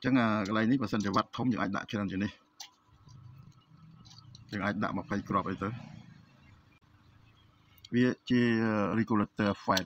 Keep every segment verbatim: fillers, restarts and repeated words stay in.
chẳng là cái này ní và sân để vắt thông những anh đã cho nên như này những anh đã mà phải crop ấy tới vì chỉ regulator phải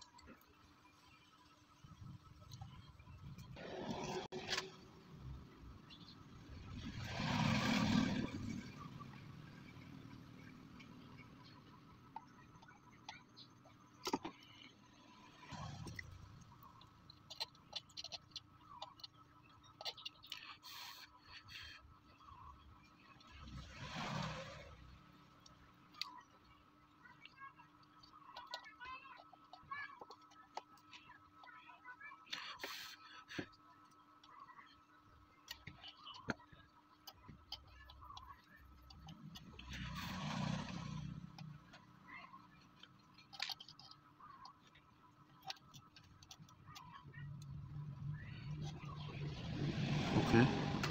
ok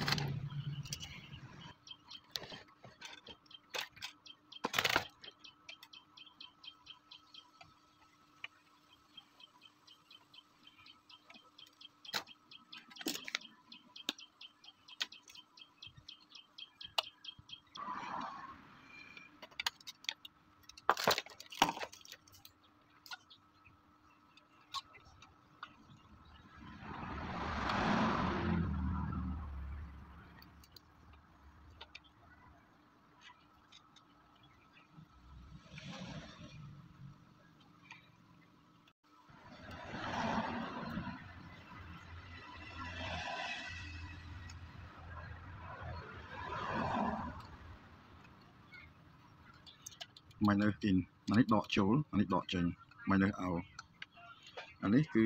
minus in อันนี้ดอกโจลอันนี้ดอกเจน minus เอาอันนี้คือ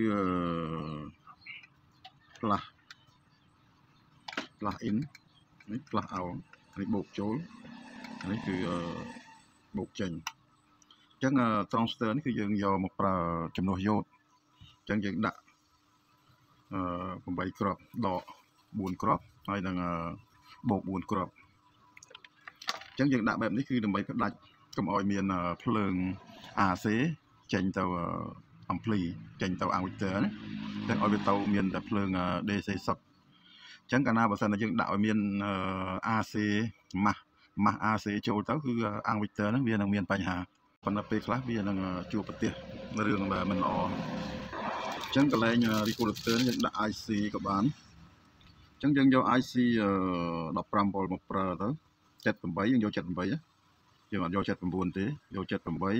plus plus in อันนี้ plus เอาอันนี้บวกโจลอันนี้คือบวกเจนจัง transfer นี่คือយើងយកមកប្រើចំនួនយោតចឹងយើងដាក់អឺ8គ្រាប់ដក4គ្រាប់ហើយនឹងបូក4គ្រាប់ចឹងយើងដាក់បែបនេះគឺដើម្បីផ្ដាច់កុំឲ្យមានភ្លើង a c ចេញទៅ ampli ចេញទៅ Regulator ណាតែឲ្យវាទៅមានតែភ្លើង D C សុទ្ធអញ្ចឹងកាលណាបើសិនតែយើងដាក់ឲ្យមាន a c ម៉ាស់ម៉ាស់ a c ចូលទៅគឺ Regulator ហ្នឹងវានឹងមានបញ្ហាប៉ុន្តែពេលខ្លះវានឹងជួបប្រទះរឿងដែលមិនល្អអញ្ចឹងកន្លែង Regulator យើងដាក់ I C ក៏បានអញ្ចឹងយើងយក I C 15 volt មកប្រើទៅ78យើងយក78យើងអត់យក79ទេយក78អឺ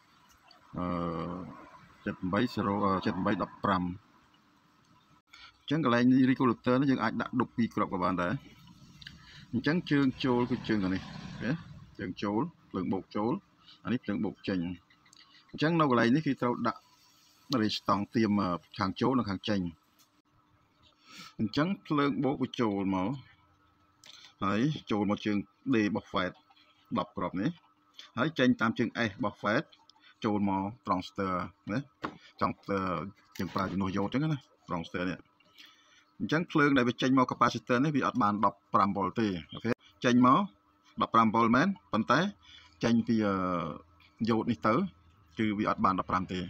78 0 78 15អញ្ចឹងកន្លែង regulator នេះយើងអាចដាក់ដុបពីរគ្រាប់ក៏បានដែរអញ្ចឹងជើងចូលគឺជើងនេះណាជើងចូលភ្លើងបូកចូលអានេះភ្លើងបូកចេញអញ្ចឹងនៅកន្លែងនេះគឺត្រូវដាក់រេស្តង់ទៀមខាងចូលនិងខាងចេញអញ្ចឹងភ្លើងបូកវាចូលមកហើយចូលមកជើង D របស់ Fed 10គ្រាប់នេះហើយចេញតាមជើង S របស់ Fed ចូលមក transfer ណាចង់យើងប្រើជំនួសយោតអញ្ចឹងណា transfer នេះអញ្ចឹងភ្លើងដែលវាចេញមក capacitor នេះវាអត់បាន15 volt ទេអូខេចេញមក15 volt មែនប៉ុន្តែចេញពីយោតនេះទៅគឺវាអត់បាន15ទេ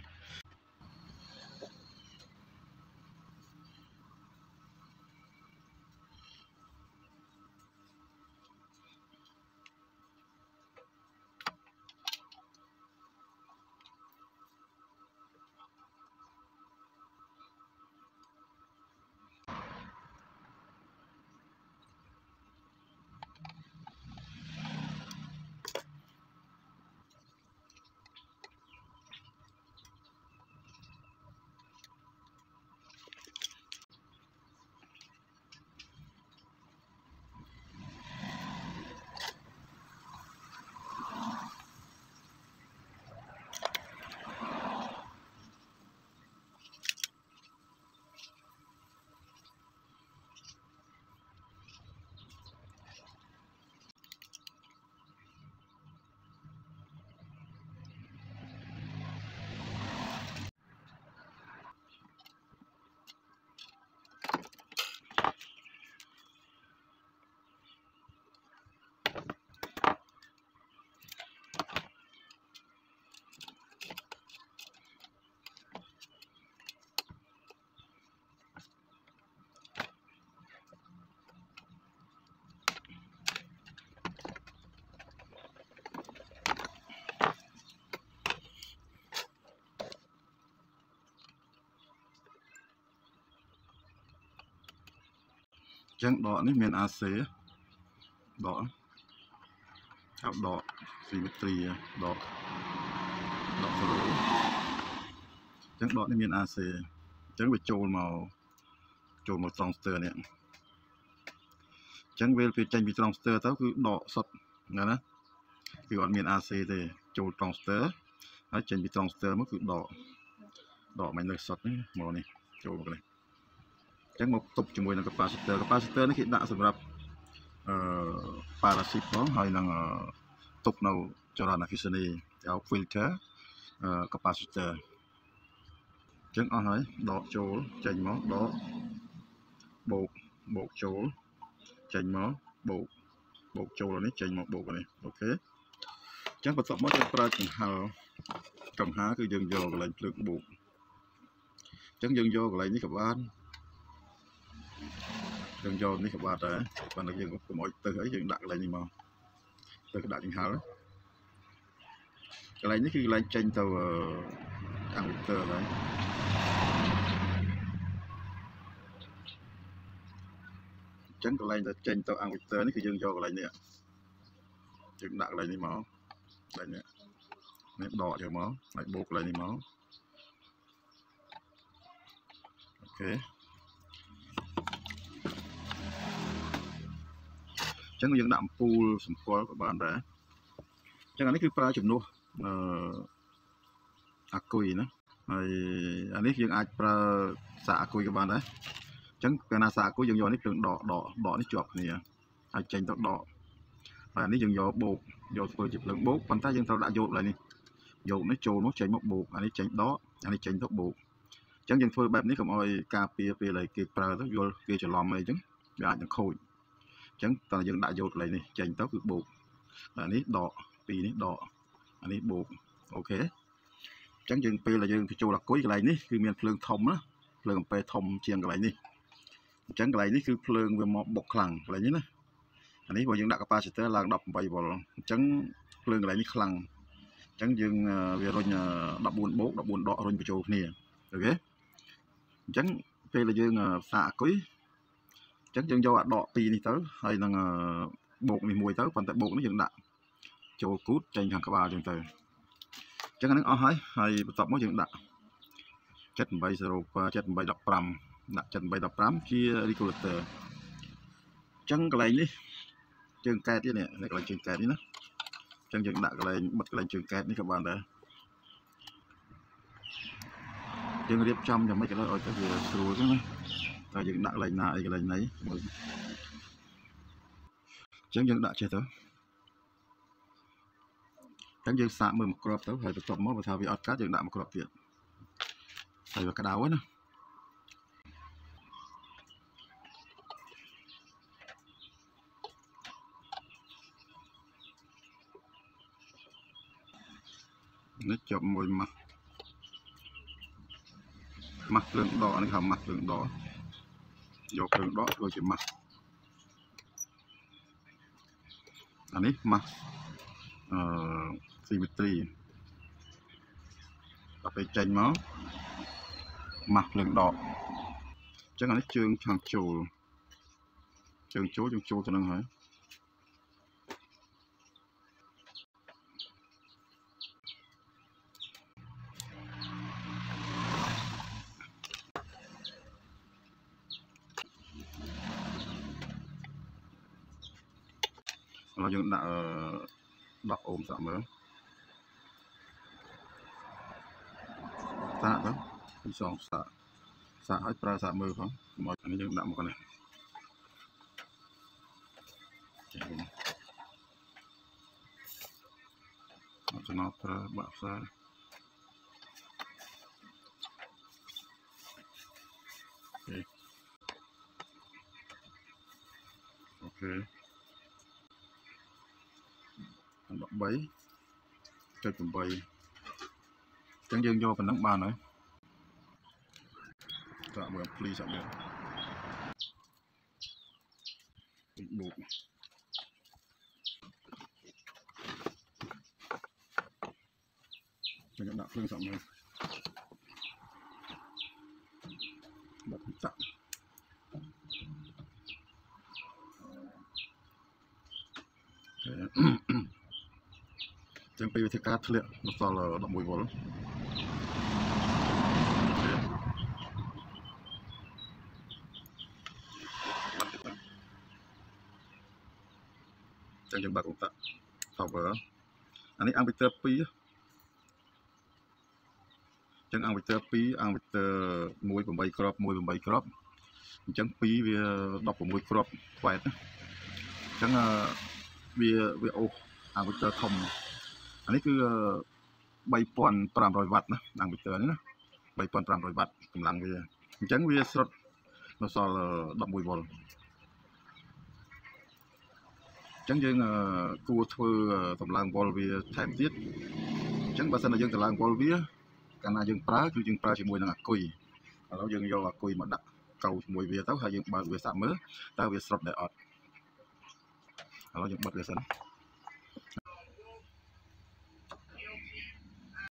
ចឹងដកនេះមាន a c ដកเอาดอก symmetry ดอกดอก slow ចឹងដកនេះមាន a c ចឹងវាចូលមកចូលមក transistor នេះចឹងវាពេលចេញពី transistor ទៅគឺដកសុទ្ធណាណាគឺអត់មាន a c ទេចូល transistor ហើយចេញពី transistor មកគឺដកដកមិននៅសុទ្ធនេះមកនេះចូលមកនេះចឹងមកទប់ជាមួយនឹង capacitor capacitor នេះគេដាក់សម្រាប់អឺ passive ផងហើយនឹងទប់នៅចរន្តអគ្គិសនីគេហៅ filter capacitor ចឹងអស់ហើយដកចូលចេញមកដកបូកបូកចូលចេញមកបូកបូកចូលនេះចេញមកបូកនេះអូខេចឹងបន្ទាប់មកយើងប្រើចង្ហល់ចង្ហាគឺយើងយកកន្លែងភ្លើងបូកចឹងយើងយកកន្លែងនេះក៏បានយើងយកនេះក៏បានដែរប៉ុន្តែយើងកុំឲ្យទៅអីយើងដាក់កន្លែងនេះមកទៅដាក់ចង្ហល់កន្លែងនេះគឺកន្លែងចេញទៅអាំងទ័រហើយចឹងកន្លែងទៅចេញទៅអាំងទ័រនេះគឺយើងយកកន្លែងនេះយើងដាក់កន្លែងនេះមកកន្លែងនេះនេះដកយកមកហើយបូកកន្លែងនេះមកអូខេចឹងយើងដាក់អំពូលសម្គាល់ក៏បានដែរចឹងអានេះគឺប្រើជំនួសអឺអាគុយណាហើយអានេះយើងអាចប្រើសាកអាគុយក៏បានដែរចឹងកាលណាសាកអាគុយយើងយកនេះភ្លើងដកដកដកនេះជាប់គ្នាហើយចេញទៅដកហើយអានេះយើងយកបូកយកធ្វើជាភ្លើងបូកប៉ុន្តែយើងត្រូវដាក់យកឡើយនេះយកនេះចូលមកចេញមកបូកអានេះចេញដកអានេះចេញទៅបូកចឹងយើងធ្វើបែបនេះកុំឲ្យការពារពេលឲ្យគេប្រើទៅយល់គេច្រឡំអីចឹងវាអាចនឹងខូចចឹងតើយើងដាក់យកកន្លែងនេះចេញទៅគឺបូកអានេះដកពីនេះដកអានេះបូកអូខេចឹងយើងពេលដែលយើងទៅចូលអាគុយកន្លែងនេះគឺមានភ្លើងធំណាភ្លើងអំពែធំជាងកន្លែងនេះអញ្ចឹងកន្លែងនេះគឺភ្លើងវាមកបុកខ្លាំងកន្លែងនេះណាអានេះបើយើងដាក់ capacitor ឡើងដប់ប្រាំវ៉ុលអញ្ចឹងភ្លើងកន្លែងនេះខ្លាំងអញ្ចឹងយើងវារុញដប់បួនបូកដប់បួនដករុញបញ្ចូលគ្នាអូខេអញ្ចឹងពេលដែលយើងសាកអាគុយអញ្ចឹងយើងយកអាដកពីរនេះទៅហើយនឹងបូកនេះមួយទៅប៉ុន្តែបូកនេះយើងដាក់ចូលគូតចេញខាងក្បាលចឹងទៅអញ្ចឹងអានេះអស់ហើយហើយបន្ទាប់មកយើងដាក់jet eight zero jet eight one fiveដាក់jet eight one fiveជា regulator អញ្ចឹងកន្លែងនេះជើងកែតទៀតនេះកន្លែងជើងកែតនេះណាអញ្ចឹងយើងដាក់កន្លែងបិទកន្លែងជើងកែតនេះក៏បានដែរយើងរៀបចំយ៉ាងម៉េចក៏ដោយឲ្យទៅវាស្រួលចឹងណាតែយើងដាក់កន្លែងណាអីកន្លែងណីមើលអញ្ចឹងយើងដាក់ចេះទៅអញ្ចឹងយើងសាកមើលមួយគ្រាប់ទៅហើយបន្ទាប់មកបើថាវាអត់កាត់យើងដាក់មួយគ្រាប់ទៀតហើយវាក្តៅហើយណានេះជាប់មួយម៉ាស់ម៉ាស់ភ្លើងដកនេះហៅម៉ាស់ភ្លើងដកយកភ្លើងដកធ្វើជាម៉ាស់អានេះម៉ាស់អឺ symmetry ដល់ពេលចេញមកម៉ាស់ភ្លើងដកអញ្ចឹងអានេះជើងខាងចូលជើងចូលយើងចូលទៅនឹងហើយឥឡូវយើងដាក់ដប់អូមសាក់មើលសាក់ទៅពីសងសាក់សាក់ឲ្យប្រើសាក់មើលផងមកអានេះយើងដាក់មកនេះអត់ចំណោទប្រើបាក់ផ្សាអូខេ13.8អញ្ចឹងយើងយកប៉ុណ្ណឹងបានហើយសាក់មើលភ្លីសាក់មើលបូកយើងដាក់ភ្លើងសាក់មើលដាក់តាក់ចឹងពីវិធីការធ្លាក់នៅសល់ដប់មួយវ៉ុលចឹងយើងបើកឧបករណ៍ power អានេះអាំងវីទ័រពីរចឹងអាំងវីទ័រពីរអាំងវីទ័រមួយ 8គ្រាប់មួយ 8គ្រាប់អញ្ចឹងពីរវា ដប់ប្រាំមួយគ្រាប់ខ្វែតណាអញ្ចឹងវាវាអូសអាំងវីទ័រធំអានេះគឺ ba nghìn năm trămវ៉ាត់ណាអាំងវីទ័រនេះណា ba nghìn năm trămវ៉ាត់កម្លាំងវាអញ្ចឹងវាស្រុតនៅសល់ដប់មួយវ៉ុលអញ្ចឹងយើងគួរធ្វើតម្លើងវ៉ុលវាថែមទៀតអញ្ចឹងបើសិនតែយើងតម្លើងវ៉ុលវាកាលណាយើងប្រើគឺយើងប្រើជាមួយនឹងអាគុយឥឡូវយើងយកអាគុយមកដាក់កៅជាមួយវាទៅហើយយើងបើកវាសាក់មើលតើវាស្រុតដែរអត់ឥឡូវយើងបិទវាសិន